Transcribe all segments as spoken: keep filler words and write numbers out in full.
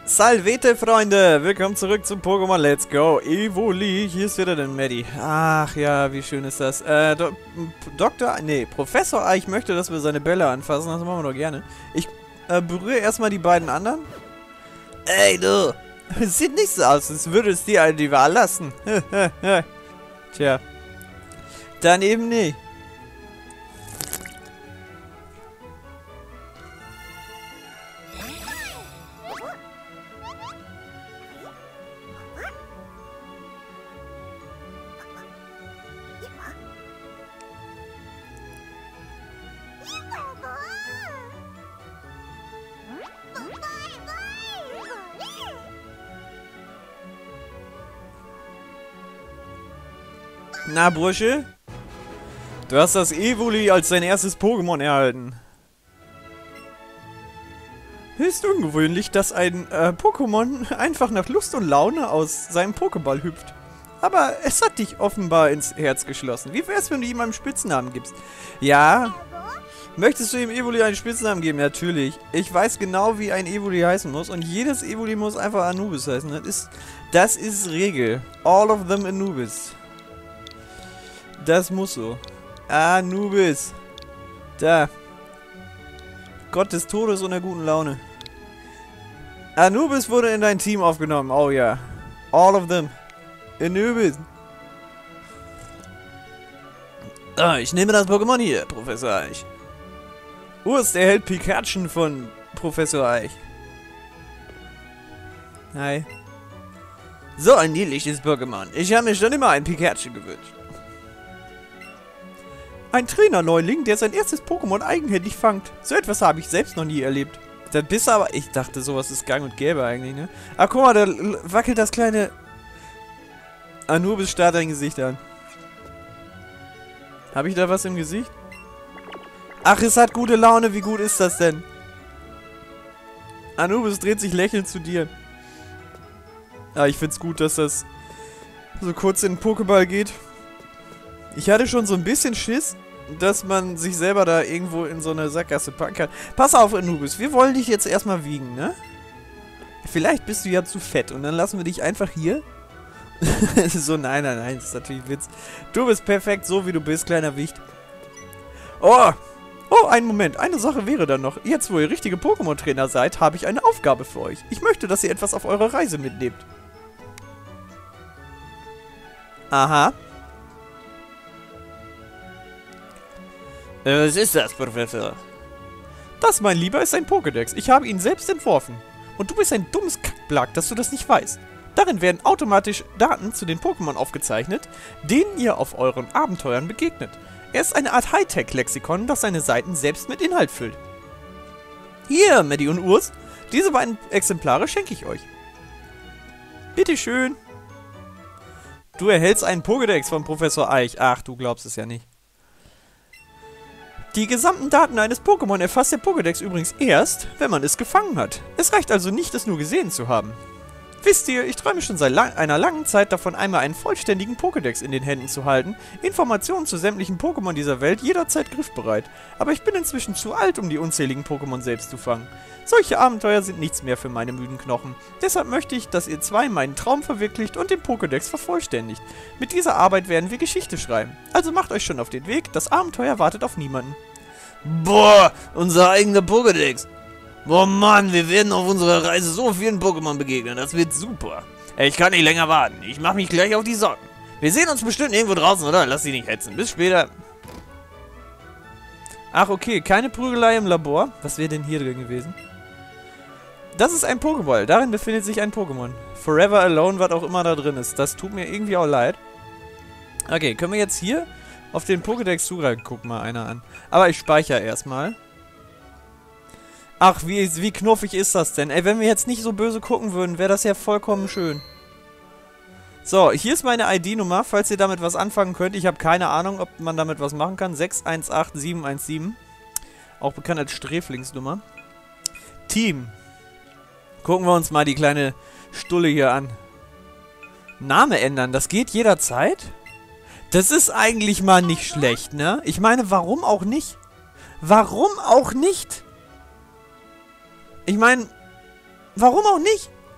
Salvete, Freunde! Willkommen zurück zum Pokémon Let's Go Evoli. Hier ist wieder der Maddie. Ach ja, wie schön ist das. Äh, Do Doktor, nee, Professor Eich möchte, dass wir seine Bälle anfassen. Das machen wir doch gerne. Ich äh, berühre erstmal die beiden anderen. Ey, du! Es sieht nicht so aus, als würde es dir die Wahl lassen. Tja. Dann eben nicht. Na, Bursche? Du hast das Evoli als dein erstes Pokémon erhalten. Höchst ungewöhnlich, dass ein äh, Pokémon einfach nach Lust und Laune aus seinem Pokéball hüpft. Aber es hat dich offenbar ins Herz geschlossen. Wie wär's, wenn du ihm einen Spitznamen gibst? Ja. Möchtest du ihm Evoli einen Spitznamen geben? Natürlich. Ich weiß genau, wie ein Evoli heißen muss. Und jedes Evoli muss einfach Anubis heißen. Das ist, das ist Regel. All of them Anubis. Das muss so. Anubis. Da. Gott des Todes und der guten Laune. Anubis wurde in dein Team aufgenommen. Oh ja. All of them. Anubis. Ah, ich nehme das Pokémon hier, Professor Eich. Urs erhält Pikachu von Professor Eich. Hi. So ein niedliches Pokémon. Ich habe mir schon immer ein Pikachu gewünscht. Ein Trainer-Neuling, der sein erstes Pokémon eigenhändig fangt. So etwas habe ich selbst noch nie erlebt. Dann bist du aber... Ich dachte, sowas ist gang und gäbe eigentlich, ne? Ah, guck mal, da wackelt das kleine... Anubis starrt dein Gesicht an. Habe ich da was im Gesicht? Ach, es hat gute Laune. Wie gut ist das denn? Anubis dreht sich lächelnd zu dir. Ah, ich find's gut, dass das so kurz in den Pokéball geht. Ich hatte schon so ein bisschen Schiss, dass man sich selber da irgendwo in so eine Sackgasse packen kann. Pass auf, Anubis, wir wollen dich jetzt erstmal wiegen, ne? Vielleicht bist du ja zu fett und dann lassen wir dich einfach hier. So, nein, nein, nein, das ist natürlich ein Witz. Du bist perfekt, so wie du bist, kleiner Wicht. Oh, oh, einen Moment, eine Sache wäre dann noch. Jetzt, wo ihr richtige Pokémon-Trainer seid, habe ich eine Aufgabe für euch. Ich möchte, dass ihr etwas auf eurer Reise mitnehmt. Aha. Was ist das, Professor? Das, mein Lieber, ist ein Pokédex. Ich habe ihn selbst entworfen. Und du bist ein dummes Kackblatt, dass du das nicht weißt. Darin werden automatisch Daten zu den Pokémon aufgezeichnet, denen ihr auf euren Abenteuern begegnet. Er ist eine Art Hightech-Lexikon, das seine Seiten selbst mit Inhalt füllt. Hier, Maddie und Urs, diese beiden Exemplare schenke ich euch. Bitteschön. Du erhältst einen Pokédex von Professor Eich. Ach, du glaubst es ja nicht. Die gesamten Daten eines Pokémon erfasst der Pokédex übrigens erst, wenn man es gefangen hat. Es reicht also nicht, es nur gesehen zu haben. Wisst ihr, ich träume schon seit lang einer langen Zeit davon, einmal einen vollständigen Pokédex in den Händen zu halten, Informationen zu sämtlichen Pokémon dieser Welt jederzeit griffbereit. Aber ich bin inzwischen zu alt, um die unzähligen Pokémon selbst zu fangen. Solche Abenteuer sind nichts mehr für meine müden Knochen. Deshalb möchte ich, dass ihr zwei meinen Traum verwirklicht und den Pokédex vervollständigt. Mit dieser Arbeit werden wir Geschichte schreiben. Also macht euch schon auf den Weg, das Abenteuer wartet auf niemanden. Boah, unser eigener Pokédex. Boah, Mann, wir werden auf unserer Reise so vielen Pokémon begegnen. Das wird super. Ich kann nicht länger warten. Ich mache mich gleich auf die Socken. Wir sehen uns bestimmt irgendwo draußen, oder? Lass dich nicht hetzen. Bis später. Ach, okay. Keine Prügelei im Labor. Was wäre denn hier drin gewesen? Das ist ein Pokéball. Darin befindet sich ein Pokémon. Forever Alone, was auch immer da drin ist. Das tut mir irgendwie auch leid. Okay, können wir jetzt hier auf den Pokédex zugreifen? Guck mal einer an. Aber ich speichere erstmal. Ach, wie, wie knuffig ist das denn? Ey, wenn wir jetzt nicht so böse gucken würden, wäre das ja vollkommen schön. So, hier ist meine I D-Nummer, falls ihr damit was anfangen könnt. Ich habe keine Ahnung, ob man damit was machen kann. sechs eins acht sieben eins sieben. Auch bekannt als Sträflingsnummer. Team. Gucken wir uns mal die kleine Stulle hier an. Name ändern, das geht jederzeit? Das ist eigentlich mal nicht schlecht, ne? Ich meine, warum auch nicht? Warum auch nicht? Ich meine, warum auch nicht?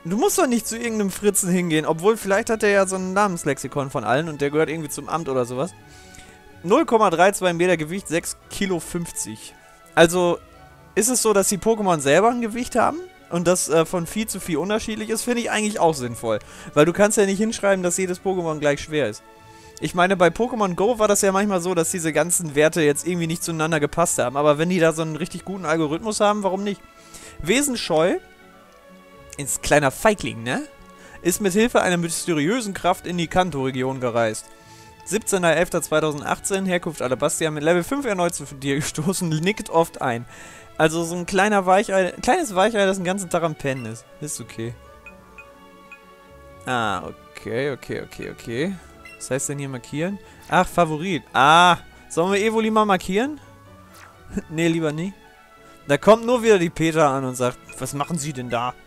Du musst doch nicht zu irgendeinem Fritzen hingehen, obwohl vielleicht hat er ja so ein Namenslexikon von allen und der gehört irgendwie zum Amt oder sowas. null Komma zweiunddreißig Meter Gewicht, sechs Kilo fünfzig. Also ist es so, dass die Pokémon selber ein Gewicht haben und das äh, von Vieh zu Vieh unterschiedlich ist, finde ich eigentlich auch sinnvoll. Weil du kannst ja nicht hinschreiben, dass jedes Pokémon gleich schwer ist. Ich meine, bei Pokémon Go war das ja manchmal so, dass diese ganzen Werte jetzt irgendwie nicht zueinander gepasst haben. Aber wenn die da so einen richtig guten Algorithmus haben, warum nicht? Wesenscheu, ist kleiner Feigling, ne? Ist mit Hilfe einer mysteriösen Kraft in die Kanto-Region gereist. siebzehnter elfter zweitausendachtzehn, Herkunft Alabastia, mit Level fünf erneut zu dir gestoßen, nickt oft ein. Also so ein kleiner Weichei, kleines Weichei, das den ganzen Tag am Pennen ist. Ist okay. Ah, okay, okay, okay, okay. Was heißt denn hier markieren? Ach, Favorit. Ah, sollen wir Evoli mal markieren? Nee, lieber nie. Da kommt nur wieder die Petra an und sagt, was machen Sie denn da?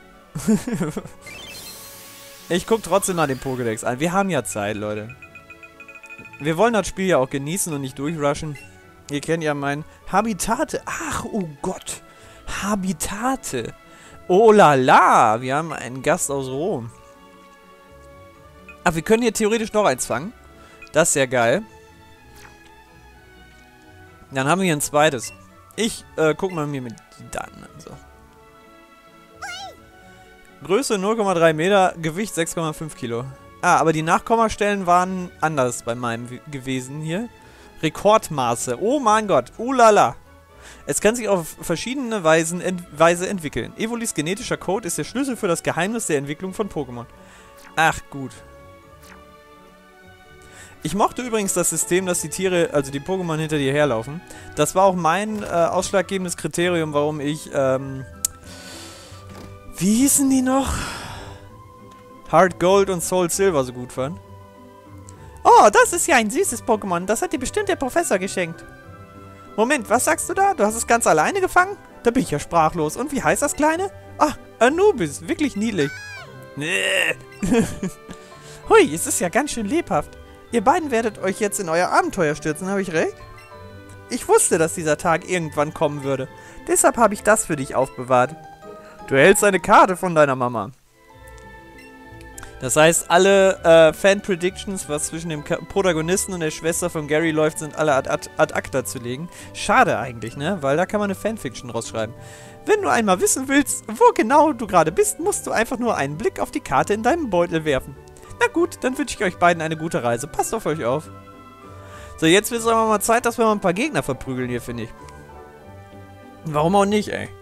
Ich guck trotzdem mal den Pokédex an. Wir haben ja Zeit, Leute. Wir wollen das Spiel ja auch genießen und nicht durchrushen. Ihr kennt ja mein Habitate. Ach, oh Gott. Habitate. Oh la la. Wir haben einen Gast aus Rom. Ach, wir können hier theoretisch noch eins fangen. Das ist ja geil. Dann haben wir hier ein zweites. Ich äh, guck mal mir mit die Daten an. So. Größe null Komma drei Meter, Gewicht sechs Komma fünf Kilo. Ah, aber die Nachkommastellen waren anders bei meinem gewesen hier. Rekordmaße. Oh mein Gott. Oh la la. Es kann sich auf verschiedene Weisen ent Weise entwickeln. Evolis genetischer Code ist der Schlüssel für das Geheimnis der Entwicklung von Pokémon. Ach, gut. Ich mochte übrigens das System, dass die Tiere, also die Pokémon hinter dir herlaufen. Das war auch mein äh, ausschlaggebendes Kriterium, warum ich, ähm... wie hießen die noch? Heart Gold und Soul Silver so gut fand. Oh, das ist ja ein süßes Pokémon. Das hat dir bestimmt der Professor geschenkt. Moment, was sagst du da? Du hast es ganz alleine gefangen? Da bin ich ja sprachlos. Und wie heißt das Kleine? Ah, Anubis. Wirklich niedlich. Nee. Hui, es ist ja ganz schön lebhaft. Ihr beiden werdet euch jetzt in euer Abenteuer stürzen, habe ich recht? Ich wusste, dass dieser Tag irgendwann kommen würde. Deshalb habe ich das für dich aufbewahrt. Du erhältst eine Karte von deiner Mama. Das heißt, alle äh, Fan-Predictions, was zwischen dem Ka Protagonisten und der Schwester von Gary läuft, sind alle ad, ad, ad acta zu legen. Schade eigentlich, ne? Weil da kann man eine Fanfiction rausschreiben. Wenn du einmal wissen willst, wo genau du gerade bist, musst du einfach nur einen Blick auf die Karte in deinem Beutel werfen. Na gut, dann wünsche ich euch beiden eine gute Reise. Passt auf euch auf. So, jetzt wird es aber mal Zeit, dass wir mal ein paar Gegner verprügeln hier, finde ich. Warum auch nicht, ey?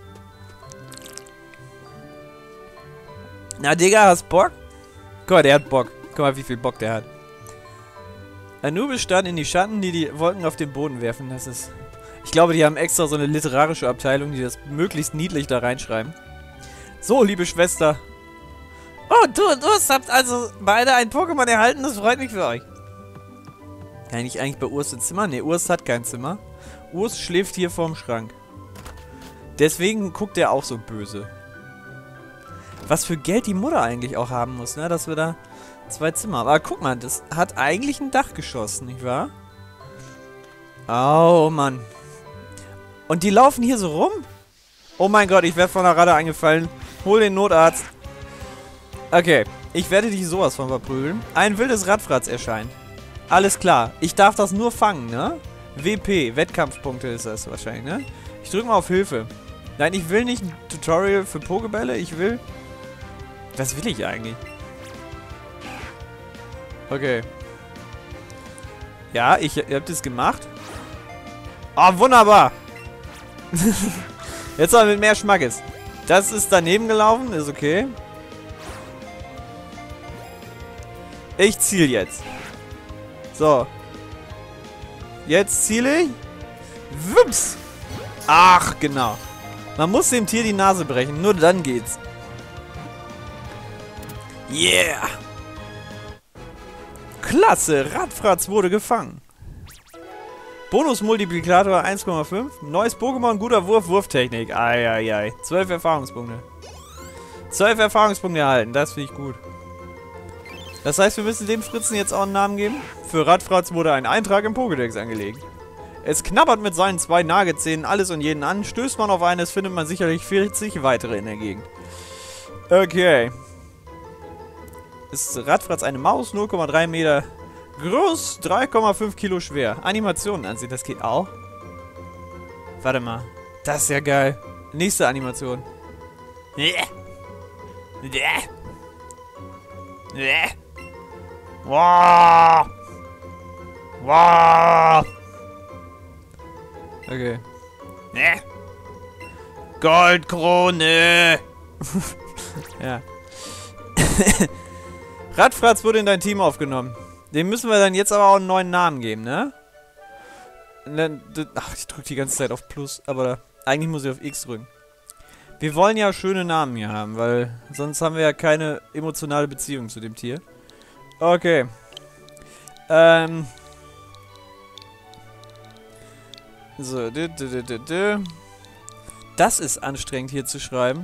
Na, Digga, hast Bock? Guck mal, der hat Bock. Guck mal, wie viel Bock der hat. Anubis stand in die Schatten, die die Wolken auf den Boden werfen. Das ist... Ich glaube, die haben extra so eine literarische Abteilung, die das möglichst niedlich da reinschreiben. So, liebe Schwester. Oh, du und Urs habt also beide ein Pokémon erhalten. Das freut mich für euch. Kann ich eigentlich bei Urs ins Zimmer? Ne, Urs hat kein Zimmer. Urs schläft hier vorm Schrank. Deswegen guckt er auch so böse. Was für Geld die Mutter eigentlich auch haben muss, ne? Dass wir da zwei Zimmer haben. Aber guck mal, das hat eigentlich ein Dachgeschoss, nicht wahr? Oh, Mann. Und die laufen hier so rum? Oh mein Gott, ich werde von der Ratte eingefallen. Hol den Notarzt. Okay, ich werde dich sowas von verprügeln. Ein wildes Radfratz erscheint. Alles klar, ich darf das nur fangen, ne? W P, Wettkampfpunkte ist das wahrscheinlich, ne? Ich drücke mal auf Hilfe. Nein, ich will nicht ein Tutorial für Pokébälle, ich will... Was will ich eigentlich? Okay. Ja, ich, ihr habt es gemacht. Oh, wunderbar! Jetzt aber mit mehr Schmackes. Das ist daneben gelaufen, ist okay. Ich ziele jetzt. So. Jetzt ziele ich. Wups. Ach, genau. Man muss dem Tier die Nase brechen. Nur dann geht's. Yeah. Klasse. Radfratz wurde gefangen. Bonus-Multiplikator eins Komma fünf. Neues Pokémon, guter Wurf, Wurftechnik. Eieiei. zwölf Erfahrungspunkte. zwölf Erfahrungspunkte erhalten. Das finde ich gut. Das heißt, wir müssen dem Fritzen jetzt auch einen Namen geben. Für Radfratz wurde ein Eintrag im Pokédex angelegt. Es knabbert mit seinen zwei Nagezähnen alles und jeden an. Stößt man auf eines, findet man sicherlich vierzig weitere in der Gegend. Okay. Ist Radfratz eine Maus, null Komma drei Meter groß, drei Komma fünf Kilo schwer. Animationen ansehen, das geht auch. Warte mal. Das ist ja geil. Nächste Animation. Wow. Wow. Okay. Goldkrone. Ja. Radfratz wurde in dein Team aufgenommen. Dem müssen wir dann jetzt aber auch einen neuen Namen geben, ne? Ach, ich drücke die ganze Zeit auf Plus, aber eigentlich muss ich auf X drücken. Wir wollen ja schöne Namen hier haben, weil sonst haben wir ja keine emotionale Beziehung zu dem Tier. Okay. Ähm. So. Das ist anstrengend hier zu schreiben.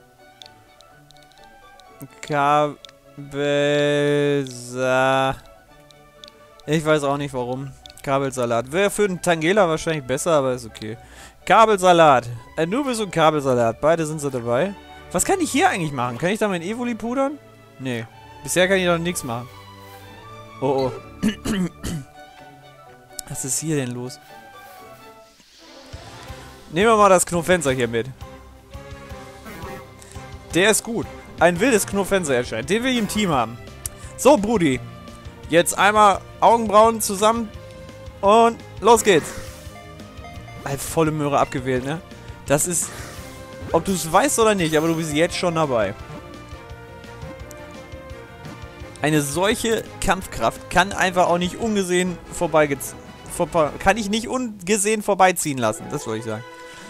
Kabelsa. Ich weiß auch nicht warum. Kabelsalat. Wäre für den Tangela wahrscheinlich besser, aber ist okay. Kabelsalat. Anubis und Kabelsalat. Beide sind so dabei. Was kann ich hier eigentlich machen? Kann ich da mein Evoli pudern? Nee. Bisher kann ich doch nichts machen. Oh oh. Was ist hier denn los? Nehmen wir mal das Knofenser hier mit. Der ist gut. Ein wildes Knofenser erscheint. Den will ich im Team haben. So, Brudi. Jetzt einmal Augenbrauen zusammen. Und los geht's. Halt volle Möhre abgewählt, ne? Das ist... Ob du es weißt oder nicht, aber du bist jetzt schon dabei. Eine solche Kampfkraft kann einfach auch nicht ungesehen vorbei... Vor, kann ich nicht ungesehen vorbeiziehen lassen. Das wollte ich sagen.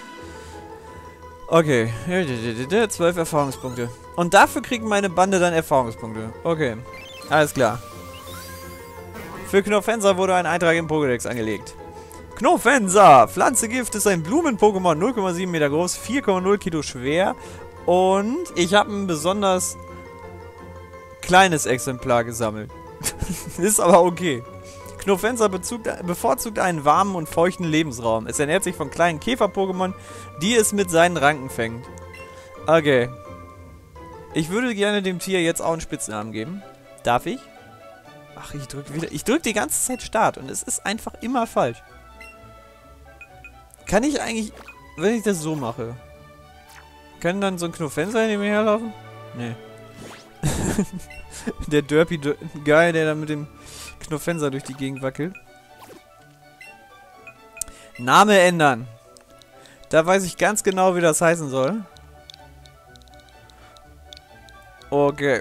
Okay. zwölf Erfahrungspunkte. Und dafür kriegt meine Bande dann Erfahrungspunkte. Okay. Alles klar. Für Knofenser wurde ein Eintrag im Pokédex angelegt. Knofenser! Pflanzegift ist ein Blumen-Pokémon, null Komma sieben Meter groß, vier Komma null Kilo schwer. Und ich habe ein besonders kleines Exemplar gesammelt. Ist aber okay. Knofenser bevorzugt einen warmen und feuchten Lebensraum. Es ernährt sich von kleinen Käfer-Pokémon, die es mit seinen Ranken fängt. Okay. Ich würde gerne dem Tier jetzt auch einen Spitznamen geben. Darf ich? Ach, ich drücke wieder. Ich drücke die ganze Zeit Start und es ist einfach immer falsch. Kann ich eigentlich, wenn ich das so mache, kann dann so ein Knofenser hinter mir herlaufen? Nee. Der Derpy Guy, der da mit dem Knofenser durch die Gegend wackelt. Name ändern. Da weiß ich ganz genau, wie das heißen soll. Okay.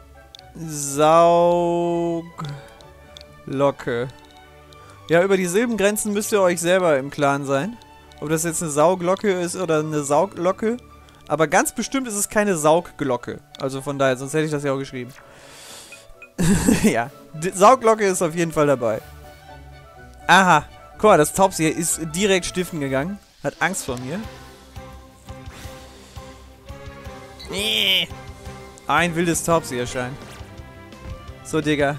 Sauglocke. Ja, über die Silbengrenzen müsst ihr euch selber im Klaren sein. Ob das jetzt eine Sauglocke ist oder eine Sauglocke. Aber ganz bestimmt ist es keine Saugglocke. Also von daher, sonst hätte ich das ja auch geschrieben. Ja, die Sauglocke ist auf jeden Fall dabei. Aha. Guck mal, das Taubsi ist direkt stiften gegangen. Hat Angst vor mir. Nee. Ein wildes Taubsi erscheint. So, Digga.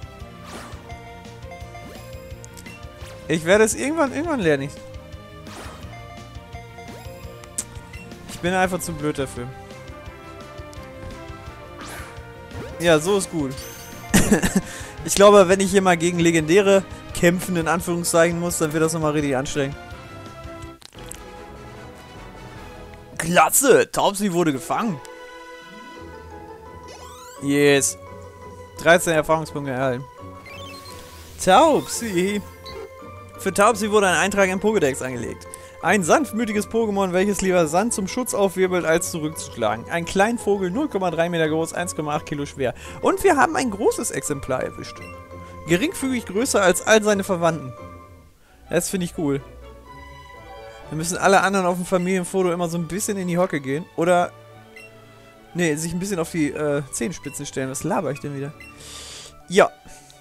Ich werde es irgendwann, irgendwann lerne ich. Ich bin einfach zu blöd dafür. Ja, so ist gut. Ich glaube, wenn ich hier mal gegen Legendäre kämpfen, in Anführungszeichen muss, dann wird das nochmal richtig anstrengend. Klasse! Taubsi wurde gefangen. Yes. dreizehn Erfahrungspunkte erhalten. Taubsi. Für Taubsi wurde ein Eintrag im Pokédex angelegt. Ein sanftmütiges Pokémon, welches lieber Sand zum Schutz aufwirbelt, als zurückzuschlagen. Ein Kleinvogel, null Komma drei Meter groß, eins Komma acht Kilo schwer. Und wir haben ein großes Exemplar erwischt. Geringfügig größer als all seine Verwandten. Das finde ich cool. Wir müssen alle anderen auf dem Familienfoto immer so ein bisschen in die Hocke gehen. Oder... Ne, sich ein bisschen auf die äh, Zehenspitzen stellen. Was laber ich denn wieder? Ja.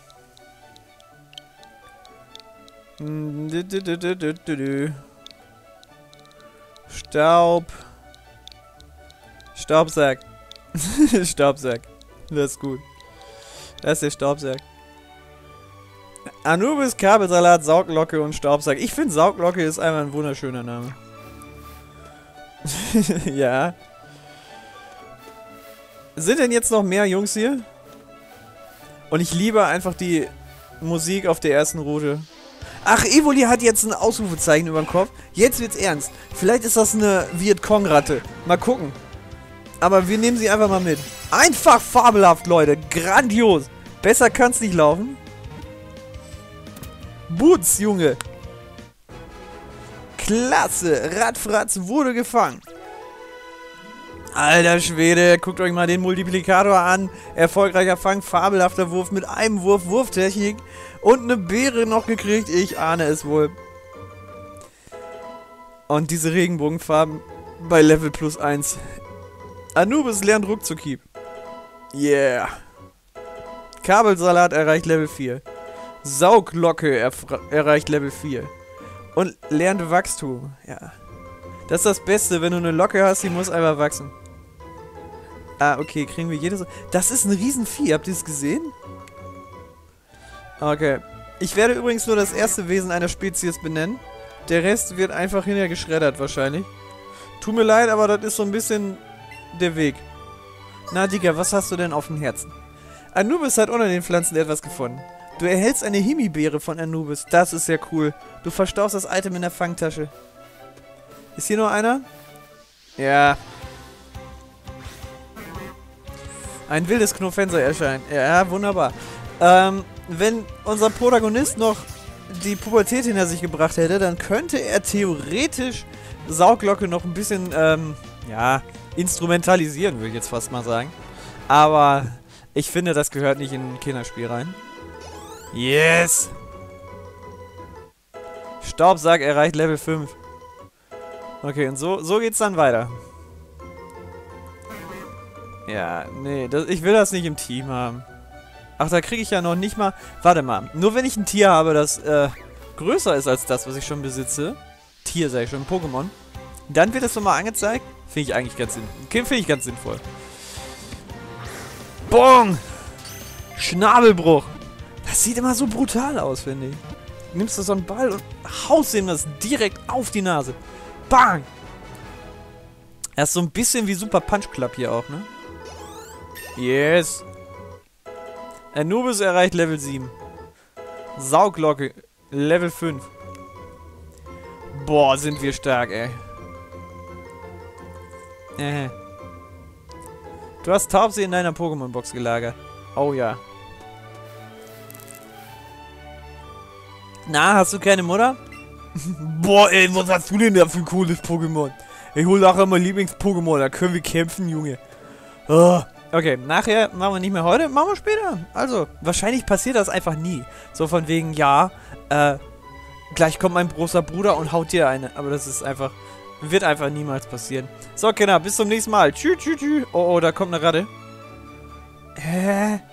Staub. Staubsack. Staubsack. Das ist gut. Das ist der Staubsack. Anubis, Kabelsalat, Sauglocke und Staubsack. Ich finde Sauglocke ist einfach ein wunderschöner Name. Ja. Sind denn jetzt noch mehr Jungs hier? Und ich liebe einfach die Musik auf der ersten Route. Ach, Evoli hat jetzt ein Ausrufezeichen über dem Kopf. Jetzt wird's ernst. Vielleicht ist das eine Vietcong-Ratte. Mal gucken. Aber wir nehmen sie einfach mal mit. Einfach fabelhaft, Leute. Grandios. Besser kann's nicht laufen. Boots, Junge. Klasse. Radfratz wurde gefangen. Alter Schwede, guckt euch mal den Multiplikator an. Erfolgreicher Fang, fabelhafter Wurf mit einem Wurf, Wurftechnik. Und eine Beere noch gekriegt. Ich ahne es wohl. Und diese Regenbogenfarben bei Level plus eins. Anubis lernt Ruckzuckhieb. Yeah. Kabelsalat erreicht Level vier. Sauglocke erreicht Level vier. Und lernt Wachstum. Ja. Das ist das Beste, wenn du eine Locke hast, die muss einfach wachsen. Ah, okay, kriegen wir jedes... Das ist ein Riesenvieh, habt ihr es gesehen? Okay. Ich werde übrigens nur das erste Wesen einer Spezies benennen. Der Rest wird einfach hinterher geschreddert wahrscheinlich. Tut mir leid, aber das ist so ein bisschen der Weg. Na, Digga, was hast du denn auf dem Herzen? Anubis hat unter den Pflanzen etwas gefunden. Du erhältst eine Himibeere von Anubis. Das ist sehr cool. Du verstaust das Item in der Fangtasche. Ist hier nur einer? Ja. Ein wildes Knofenser erscheint. Ja, wunderbar. Ähm, wenn unser Protagonist noch die Pubertät hinter sich gebracht hätte, dann könnte er theoretisch Sauglocke noch ein bisschen, ähm, ja, instrumentalisieren, würde ich jetzt fast mal sagen. Aber ich finde, das gehört nicht in ein Kinderspiel rein. Yes! Staubsack erreicht Level fünf. Okay, und so, so geht's dann weiter. Ja, nee, das, ich will das nicht im Team haben. Ach, da kriege ich ja noch nicht mal... Warte mal, nur wenn ich ein Tier habe, das äh, größer ist als das, was ich schon besitze. Tier, sag ich schon, Pokémon. Dann wird das nochmal angezeigt. Finde ich eigentlich ganz, find ich ganz sinnvoll. Bong! Schnabelbruch. Das sieht immer so brutal aus, finde ich. Nimmst du so einen Ball und haust ihm das direkt auf die Nase. Bang! Er ist so ein bisschen wie Super Punch Club hier auch, ne? Yes! Anubis erreicht Level sieben. Sauglocke Level fünf. Boah, sind wir stark, ey. Äh. Du hast Taubsi in deiner Pokémon-Box gelagert. Oh ja. Na, hast du keine Mutter? Boah, ey, was hast du denn da für ein cooles Pokémon? Ich hol nachher mein Lieblings-Pokémon, da können wir kämpfen, Junge. Oh. Okay, nachher machen wir nicht mehr heute, machen wir später. Also, wahrscheinlich passiert das einfach nie. So von wegen, ja, äh, gleich kommt mein großer Bruder und haut dir eine. Aber das ist einfach, wird einfach niemals passieren. So, Kinder, bis zum nächsten Mal. Tschüss, tschüss, tschüss. Oh, oh, da kommt eine Ratte. Hä?